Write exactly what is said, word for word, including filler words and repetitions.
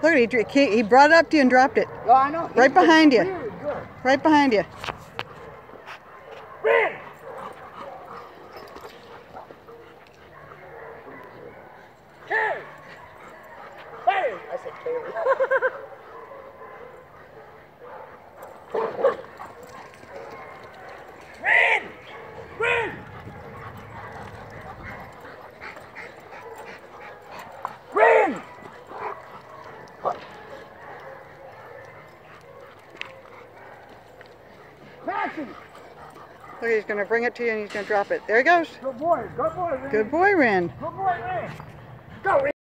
Look, he, dr- he he brought it up to you and dropped it. Oh, I know. Right behind you. Really good. Right behind you. Rin! Carry! Hey! I said carry. Rin! Rin! Rin! Maxie! Look, he's going to bring it to you and he's going to drop it. There he goes. Good boy. Good boy, Rin. Good boy, Ren. Good boy, Rin. Go, Rin.